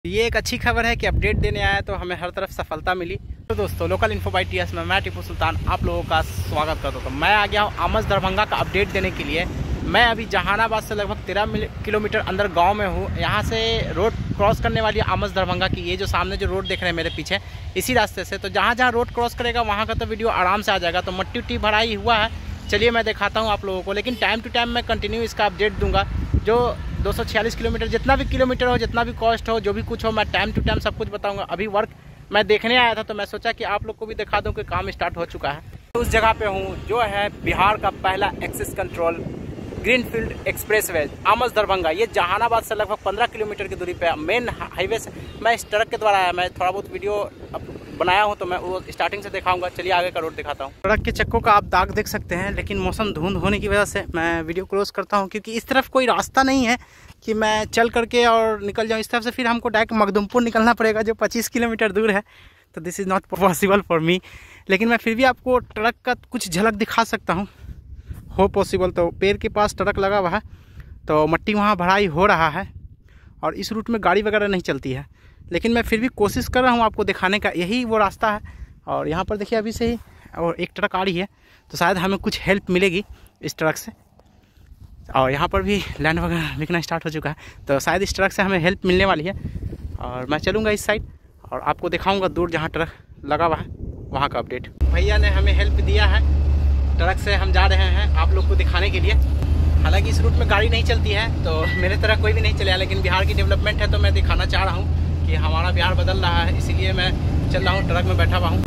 ये एक अच्छी खबर है कि अपडेट देने आया तो हमें हर तरफ सफलता मिली। तो दोस्तों, लोकल इन्फो बाय टीएस में मैं टीपू सुल्तान आप लोगों का स्वागत करता हूँ। मैं आ गया हूँ आमस दरभंगा का अपडेट देने के लिए। मैं अभी जहानाबाद से लगभग 13 किलोमीटर अंदर गांव में हूँ। यहाँ से रोड क्रॉस करने वाली है आमस दरभंगा की। ये जो सामने जो रोड देख रहे हैं मेरे पीछे, इसी रास्ते से। तो जहाँ जहाँ रोड क्रॉस करेगा वहाँ का तो वीडियो आराम से आ जाएगा। तो मट्टी उट्टी भराई हुआ है, चलिए मैं दिखाता हूँ आप लोगों को। लेकिन टाइम टू टाइम मैं कंटिन्यू इसका अपडेट दूंगा। जो 246 किलोमीटर, जितना भी किलोमीटर हो, जितना भी कॉस्ट हो, जो भी कुछ हो, मैं टाइम टू टाइम सब कुछ बताऊंगा। अभी वर्क मैं देखने आया था तो मैं सोचा कि आप लोग को भी दिखा दूं कि काम स्टार्ट हो चुका है। तो उस जगह पे हूँ जो है बिहार का पहला access control greenfield expressway Amas Darbhanga. ये जहानाबाद से लगभग 15 किलोमीटर की दूरी पे मेन हाईवे से। मैं इस ट्रक के द्वारा आया, मैं थोड़ा बहुत वीडियो बनाया हूँ तो मैं वो स्टार्टिंग से दिखाऊंगा। चलिए आगे का रोड दिखाता हूँ। सड़क के चक्कों का आप दाग देख सकते हैं, लेकिन मौसम धुंध होने की वजह से मैं वीडियो क्लोज करता हूँ, क्योंकि इस तरफ कोई रास्ता नहीं है कि मैं चल करके और निकल जाऊँ। इस तरफ से फिर हमको डायरेक्ट मखदुमपुर निकलना पड़ेगा, जो 25 किलोमीटर दूर है। तो this is not possible for me. लेकिन मैं फिर भी आपको ट्रक का कुछ झलक दिखा सकता हूँ, हो पॉसिबल। तो पेड़ के पास ट्रक लगा हुआ है, तो मट्टी वहाँ भराई हो रहा है और इस रूट में गाड़ी वगैरह नहीं चलती है। लेकिन मैं फिर भी कोशिश कर रहा हूँ आपको दिखाने का, यही वो रास्ता है। और यहाँ पर देखिए अभी से ही और एक ट्रक आ रही है, तो शायद हमें कुछ हेल्प मिलेगी इस ट्रक से। और यहाँ पर भी लैंड वगैरह बिकना स्टार्ट हो चुका है, तो शायद इस ट्रक से हमें हेल्प मिलने वाली है। और मैं चलूँगा इस साइड और आपको दिखाऊँगा दूर जहाँ ट्रक लगा हुआ है वहाँ का अपडेट। भैया ने हमें हेल्प दिया है, ट्रक से हम जा रहे हैं आप लोग को दिखाने के लिए। हालांकि इस रूट में गाड़ी नहीं चलती है, तो मेरे तरह कोई भी नहीं चलेगा। लेकिन बिहार की डेवलपमेंट है तो मैं दिखाना चाह रहा हूँ कि हमारा बिहार बदल रहा है, इसीलिए मैं चल रहा हूँ, ट्रक में बैठा हुआ हूँ।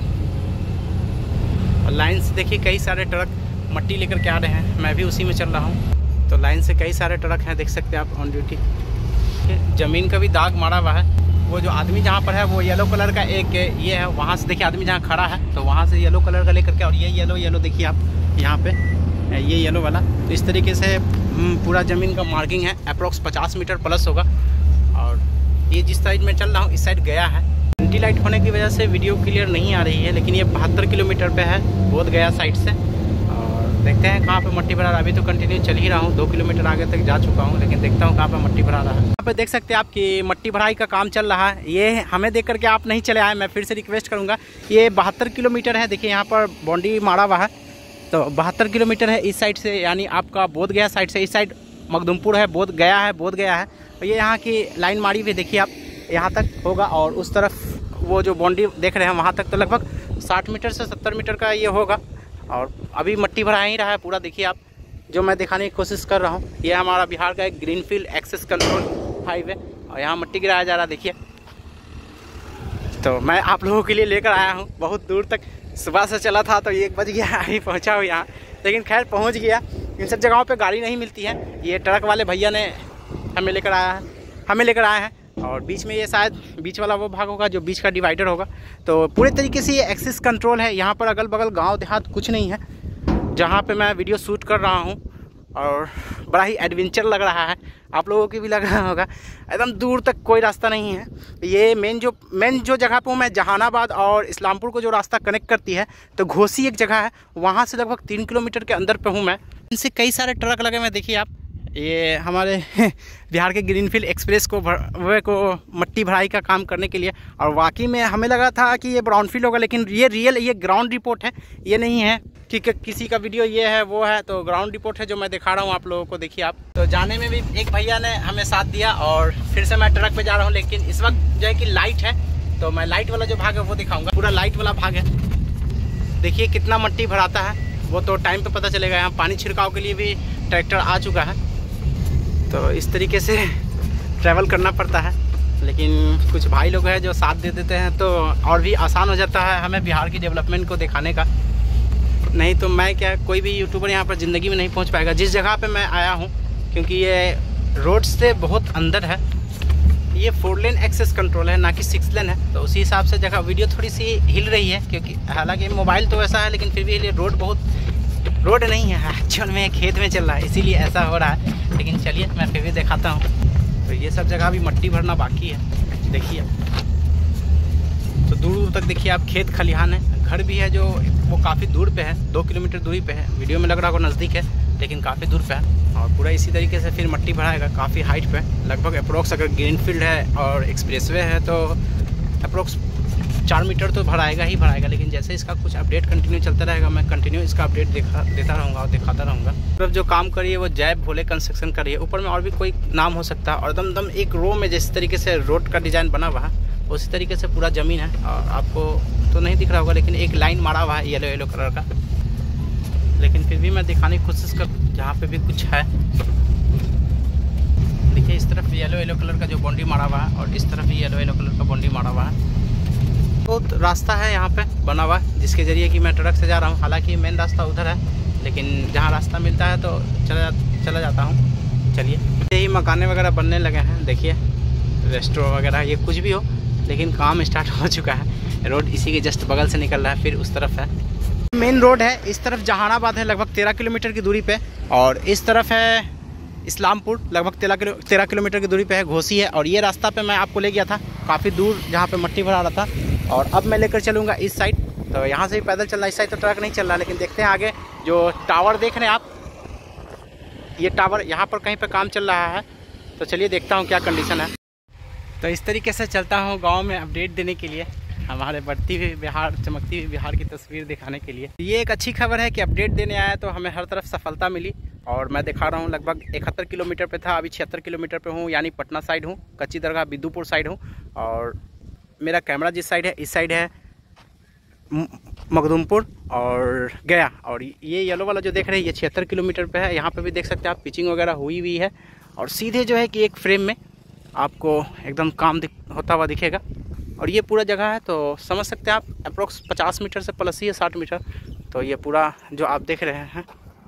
और लाइन से देखिए कई सारे ट्रक मट्टी लेकर के आ रहे हैं, मैं भी उसी में चल रहा हूँ। तो लाइन से कई सारे ट्रक हैं, देख सकते हैं आप ऑन ड्यूटी। ज़मीन का भी दाग मारा हुआ है। वो जो आदमी जहाँ पर है वो येलो कलर का एक ये है, वहाँ से देखिए आदमी जहाँ खड़ा है, तो वहाँ से येलो कलर का लेकर के, और ये येलो देखिए आप यहाँ पे, ये येलो वाला। तो इस तरीके से पूरा ज़मीन का मार्किंग है, अप्रोक्स 50 मीटर प्लस होगा। और ये जिस साइड में चल रहा हूँ इस साइड गया है। एंटी लाइट होने की वजह से वीडियो क्लियर नहीं आ रही है, लेकिन ये 72 किलोमीटर पे है बोध गया साइड से। और देखते हैं कहाँ पे मट्टी भरा रहा है। अभी तो कंटिन्यू चल ही रहा हूँ, 2 किलोमीटर आगे तक जा चुका हूँ, लेकिन देखता हूँ कहाँ पे मट्टी भरा रहा है। यहाँ पे देख सकते हैं आप कि मट्टी भराई का काम चल रहा है। ये हमें देख करके आप नहीं चले आए, मैं फिर से रिक्वेस्ट करूँगा। ये 72 किलोमीटर है, देखिए यहाँ पर बाउंड्री मारा हुआ है। तो 72 किलोमीटर है इस साइड से, यानी आपका बोध गया साइड से। इस साइड मखदुमपुर है, बोध गया है, बोध गया है। और ये यहाँ की लाइन मारी हुई देखिए आप, यहाँ तक होगा। और उस तरफ वो जो बाउंड्री देख रहे हैं वहाँ तक तो लगभग 60 मीटर से 70 मीटर का ये होगा। और अभी मट्टी भरा ही रहा है पूरा, देखिए आप, जो मैं दिखाने की कोशिश कर रहा हूँ। ये हमारा बिहार का एक ग्रीनफील्ड एक्सेस कंट्रोल हाईवे, और यहाँ मट्टी गिराया जा रहा है देखिए। तो मैं आप लोगों के लिए लेकर आया हूँ, बहुत दूर तक सुबह से चला था तो 1 बज गया अभी पहुँचा हूँ यहाँ, लेकिन खैर पहुँच गया। इन सब जगहों पे गाड़ी नहीं मिलती है। ये ट्रक वाले भैया ने हमें लेकर आए हैं। और बीच में ये शायद बीच वाला वो भाग होगा जो बीच का डिवाइडर होगा। तो पूरे तरीके से ये एक्सेस कंट्रोल है। यहाँ पर अगल बगल गांव देहात कुछ नहीं है जहाँ पे मैं वीडियो शूट कर रहा हूँ, और बड़ा ही एडवेंचर लग रहा है, आप लोगों की भी लग रहा होगा। एकदम दूर तक कोई रास्ता नहीं है। ये मेन जो जगह पे हूँ मैं, जहानाबाद और इस्लामपुर को जो रास्ता कनेक्ट करती है, तो घोसी एक जगह है, वहाँ से लगभग 3 किलोमीटर के अंदर पे हूँ मैं। इनसे कई सारे ट्रक लगे हुए देखिए आप। ये हमारे बिहार के ग्रीनफील्ड एक्सप्रेस को मट्टी भराई का काम करने के लिए। और वाकई में हमें लगा था कि ये ब्राउनफील्ड होगा, लेकिन ये ग्राउंड रिपोर्ट है, ये नहीं है कि किसी का वीडियो ये है वो है। तो ग्राउंड रिपोर्ट है जो मैं दिखा रहा हूँ आप लोगों को, देखिए आप। तो जाने में भी एक भैया ने हमें साथ दिया, और फिर से मैं ट्रक पे जा रहा हूँ। लेकिन इस वक्त जो है कि लाइट है, तो मैं लाइट वाला जो भाग है वो दिखाऊंगा। पूरा लाइट वाला भाग है, देखिए कितना मट्टी भराता है, वो तो टाइम पे पता चलेगा। यहाँ पानी छिड़काव के लिए भी ट्रैक्टर आ चुका है। तो इस तरीके से ट्रैवल करना पड़ता है, लेकिन कुछ भाई लोग हैं जो साथ दे देते हैं, तो और भी आसान हो जाता है हमें बिहार की डेवलपमेंट को दिखाने का। नहीं तो मैं क्या, कोई भी यूट्यूबर यहाँ पर ज़िंदगी में नहीं पहुँच पाएगा जिस जगह पे मैं आया हूँ, क्योंकि ये रोड से बहुत अंदर है। ये 4 लेन एक्सेस कंट्रोल है, ना कि 6 लेन है। तो उसी हिसाब से जगह वीडियो थोड़ी सी हिल रही है, क्योंकि हालांकि मोबाइल तो ऐसा है, लेकिन फिर भी रोड नहीं है एक्चुअल में, खेत में चल रहा है, इसीलिए ऐसा हो रहा है। लेकिन चलिए मैं फिर भी दिखाता हूँ। तो ये सब जगह भी मट्टी भरना बाकी है, देखिए। तो दूर तक देखिए आप खेत खलिहान है, घर भी है जो वो काफ़ी दूर पे है, 2 किलोमीटर दूरी पे है। वीडियो में लग रहा होगा नज़दीक है, लेकिन काफ़ी दूर पे है। और पूरा इसी तरीके से फिर मट्टी भराएगा काफ़ी हाइट पे, लगभग अप्रोक्स अगर ग्रीनफील्ड है और एक्सप्रेसवे है तो अप्रोक्स 4 मीटर तो भराएगा ही भराएगा। लेकिन जैसे इसका कुछ अपडेट कंटिन्यू चलता रहेगा, मैं कंटिन्यू इसका अपडेट देता रहूँगा और दिखाता रहूँगा। मतलब जो काम करिए वो जय भोले कंस्ट्रक्शन करिए, ऊपर में और भी कोई नाम हो सकता है। और दम एक रो में जिस तरीके से रोड का डिज़ाइन बना हुआ है उसी तरीके से पूरा ज़मीन है। और आपको तो नहीं दिख रहा होगा लेकिन एक लाइन मारा हुआ है येलो कलर का, लेकिन फिर भी मैं दिखाने की कोशिश कर जहाँ पे भी कुछ है। देखिए इस तरफ येलो कलर का जो बाउंड्री मारा हुआ है और इस तरफ भी येलो कलर का बाउंड्री मारा हुआ है। बहुत रास्ता है यहाँ पे बना हुआ जिसके ज़रिए कि मैं ट्रक से जा रहा हूँ। हालांकि मेन रास्ता उधर है लेकिन जहाँ रास्ता मिलता है तो चला जाता हूँ। चलिए, यही मकाने वगैरह बनने लगे हैं। देखिए रेस्टोरेंट वगैरह ये कुछ भी हो लेकिन काम स्टार्ट हो चुका है। रोड इसी के जस्ट बगल से निकल रहा है, फिर उस तरफ है मेन रोड है। इस तरफ जहानाबाद है लगभग 13 किलोमीटर की दूरी पे, और इस तरफ है इस्लामपुर लगभग 13 किलोमीटर की दूरी पे है। घोसी है। और ये रास्ता पे मैं आपको ले गया था काफ़ी दूर जहाँ पे मट्टी भरा रहा था, और अब मैं लेकर चलूँगा इस साइड। तो यहाँ से ही पैदल चल रहा है, इस साइड तो ट्रक नहीं चल रहा। लेकिन देखते हैं आगे जो टावर देख रहे हैं आप, ये टावर यहाँ पर कहीं पर काम चल रहा है। तो चलिए देखता हूँ क्या कंडीशन है। तो इस तरीके से चलता हूँ गाँव में अपडेट देने के लिए, हमारे बढ़ती हुई बिहार, चमकती हुई बिहार की तस्वीर दिखाने के लिए। ये एक अच्छी खबर है कि अपडेट देने आया तो हमें हर तरफ सफलता मिली। और मैं दिखा रहा हूँ लगभग 71 किलोमीटर पे था, अभी 76 किलोमीटर पे हूँ, यानी पटना साइड हूँ, कच्ची दरगाह बिद्दुपुर साइड हूँ। और मेरा कैमरा जिस साइड है, इस साइड है मखदूमपुर और गया। और ये येलो वाला जो देख रहे हैं ये 76 किलोमीटर पे है। यहाँ पे भी देख सकते हैं आप, पिचिंग वगैरह हुई है। और सीधे जो है कि एक फ्रेम में आपको एकदम काम होता हुआ दिखेगा। और ये पूरा जगह है तो समझ सकते हैं आप, अप्रोक्स 50 मीटर से प्लस ही है, 60 मीटर। तो ये पूरा जो आप देख रहे हैं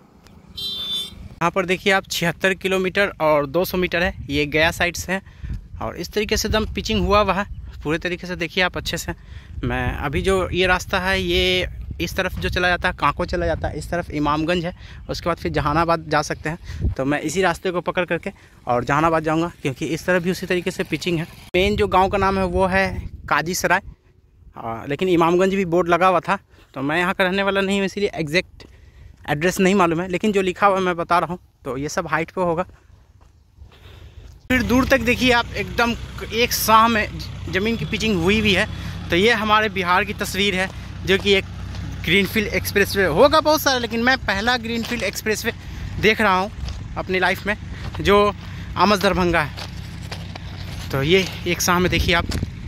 यहाँ पर देखिए आप 76 किलोमीटर और 200 मीटर है, ये गया साइड से है। और इस तरीके से एकदम पिचिंग हुआ है पूरे तरीके से, देखिए आप अच्छे से। मैं अभी जो ये रास्ता है ये इस तरफ जो चला जाता है कांको चला जाता है, इस तरफ इमामगंज है, उसके बाद फिर जहानाबाद जा सकते हैं। तो मैं इसी रास्ते को पकड़ करके और जहानाबाद जाऊंगा, क्योंकि इस तरफ भी उसी तरीके से पिचिंग है। मेन जो गांव का नाम है वो है काजी सराय, लेकिन इमामगंज भी बोर्ड लगा हुआ था। तो मैं यहाँ का रहने वाला नहीं हूँ, इसीलिए एग्जैक्ट एड्रेस नहीं मालूम है, लेकिन जो लिखा हुआ है मैं बता रहा हूँ। तो ये सब हाइट पे होगा। फिर दूर तक देखिए आप, एकदम एक शाह में ज़मीन की पिचिंग हुई है। तो ये हमारे बिहार की तस्वीर है, जो कि एक ग्रीनफील्ड एक्सप्रेसवे होगा बहुत सारा, लेकिन मैं पहला ग्रीनफील्ड एक्सप्रेसवे देख रहा हूँ अपनी लाइफ में, जो आमस दरभंगा है। तो ये एक शाह में देखिए आप।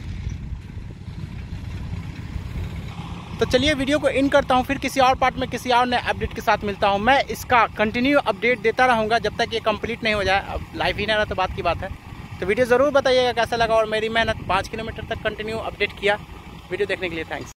तो चलिए वीडियो को इन करता हूँ, फिर किसी और पार्ट में किसी और नए अपडेट के साथ मिलता हूँ। मैं इसका कंटिन्यू अपडेट देता रहूँगा जब तक ये कंप्लीट नहीं हो जाए। अब लाइव ही ना रहा तो बात की बात है। तो वीडियो ज़रूर बताइएगा कैसा लगा, और मेरी मेहनत 5 किलोमीटर तक कंटिन्यू अपडेट किया। वीडियो देखने के लिए थैंक्स।